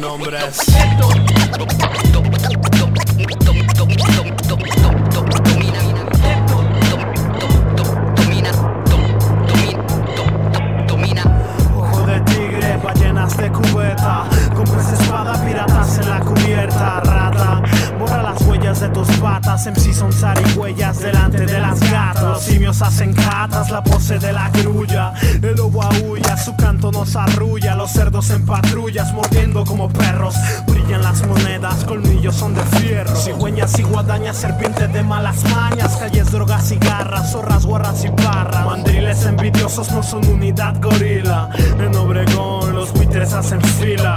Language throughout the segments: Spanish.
nombres. Ojo de tigre, ballenas de cubeta, con pez espada, piratas en la cubierta. Rata, borra las huellas de tus patas. MC son zarigüeyas delante de las gatas. Los simios hacen catas, la pose de la grulla. El lobo aúlla, su canto nos arrulla. Los cerdos en patrullas, mordiendo como perros. Brillan las monedas, colmillos son de fierro. Cigüeñas y guadañas, serpientes de malas mañas. Calles, drogas y garras, zorras, guarras y parras. Mandriles envidiosos no son unidad gorila. En Obregón los buitres hacen fila.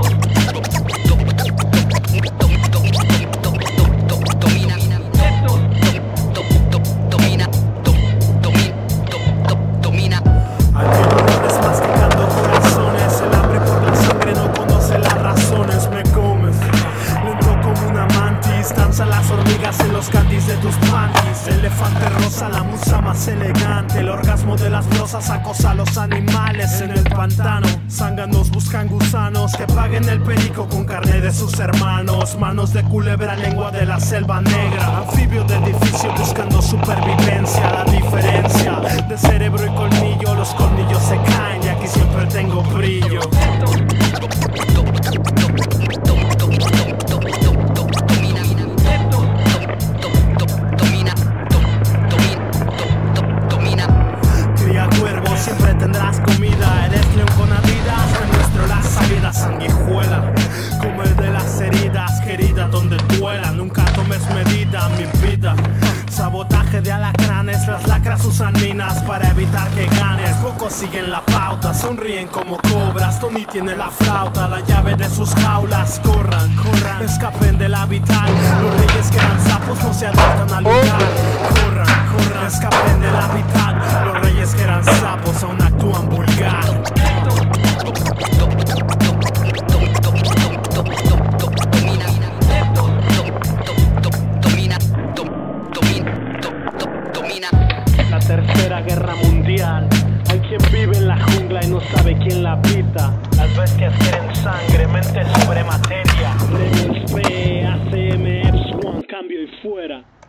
Las hormigas en los candies de tus panties. Elefante rosa, la musa más elegante. El orgasmo de las diosas acosa a los animales en el pantano. Zánganos buscan gusanos que paguen el perico con carne de sus hermanos. Manos de culebra, lengua de la selva negra. Anfibio de edificio buscando supervivencia. La diferencia de cerebro y colmillo, los colmillos se caen y aquí siempre tengo brillo. Siempre tendrás comida, eres león con habilidad, nuestro la salida sanguijuela, como el de las heridas, querida, donde duela, nunca tomes medida, mi vida. Sabotaje de alacranes, las lacras usan minas para evitar que ganes. Pocos siguen la pauta, sonríen como cobras. Tony tiene la flauta, la llave de sus jaulas. Corran, corran, escapen del hábitat. Los reyes que eran sapos no se adaptan al lugar. Corran, corran, escapen del hábitat. Los reyes que eran sapos aún actúan vulgar. La tercera guerra mundial. Hay quien vive en la jungla y no sabe quién la habita. Las bestias quieren sangre, mente sobre materia. Premios P, ACM, Epsilon, cambio y fuera.